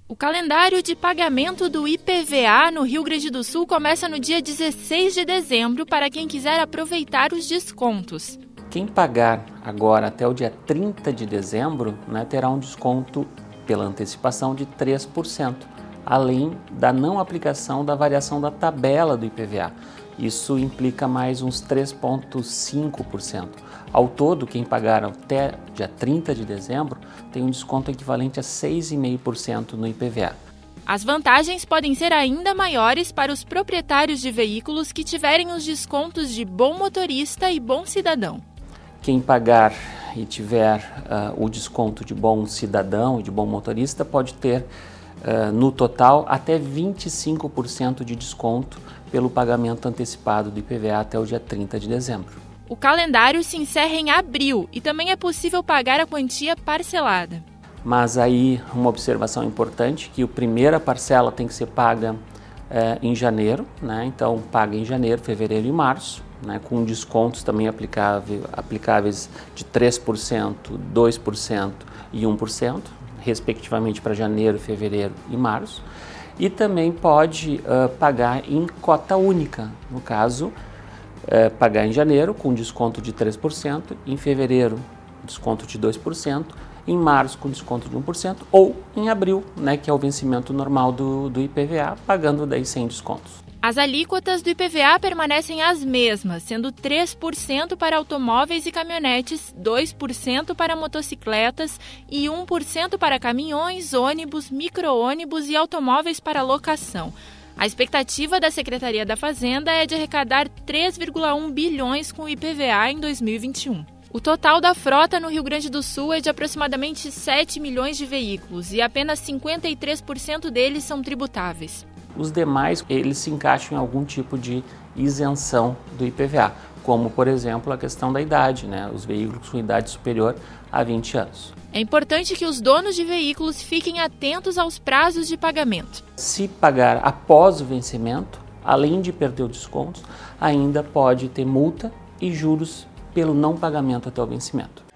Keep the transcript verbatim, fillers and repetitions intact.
O calendário de pagamento do I P V A no Rio Grande do Sul começa no dia dezesseis de dezembro para quem quiser aproveitar os descontos. Quem pagar agora até o dia trinta de dezembro, né, terá um desconto pela antecipação de três por cento, além da não aplicação da variação da tabela do I P V A. Isso implica mais uns três vírgula cinco por cento. Ao todo, quem pagar até dia trinta de dezembro tem um desconto equivalente a seis vírgula cinco por cento no I P V A. As vantagens podem ser ainda maiores para os proprietários de veículos que tiverem os descontos de bom motorista e bom cidadão. Quem pagar e tiver uh, o desconto de bom cidadão e de bom motorista pode ter uh, no total até vinte e cinco por cento de desconto pelo pagamento antecipado do I P V A até o dia trinta de dezembro. O calendário se encerra em abril e também é possível pagar a quantia parcelada. Mas aí uma observação importante, que a primeira parcela tem que ser paga eh, em janeiro, né? Então paga em janeiro, fevereiro e março, né? Com descontos também aplicável, aplicáveis de três por cento, dois por cento e um por cento, respectivamente para janeiro, fevereiro e março. E também pode uh, pagar em cota única, no caso, uh, pagar em janeiro com desconto de três por cento, em fevereiro desconto de dois por cento, em março com desconto de um por cento ou em abril, né, que é o vencimento normal do, do I P V A, pagando daí sem descontos. As alíquotas do I P V A permanecem as mesmas, sendo três por cento para automóveis e caminhonetes, dois por cento para motocicletas e um por cento para caminhões, ônibus, micro-ônibus e automóveis para locação. A expectativa da Secretaria da Fazenda é de arrecadar três vírgula um bilhões com o I P V A em dois mil e vinte e um. O total da frota no Rio Grande do Sul é de aproximadamente sete milhões de veículos e apenas cinquenta e três por cento deles são tributáveis. Os demais, eles se encaixam em algum tipo de isenção do I P V A, como, por exemplo, a questão da idade, né? Os veículos com idade superior a vinte anos. É importante que os donos de veículos fiquem atentos aos prazos de pagamento. Se pagar após o vencimento, além de perder o desconto, ainda pode ter multa e juros pelo não pagamento até o vencimento.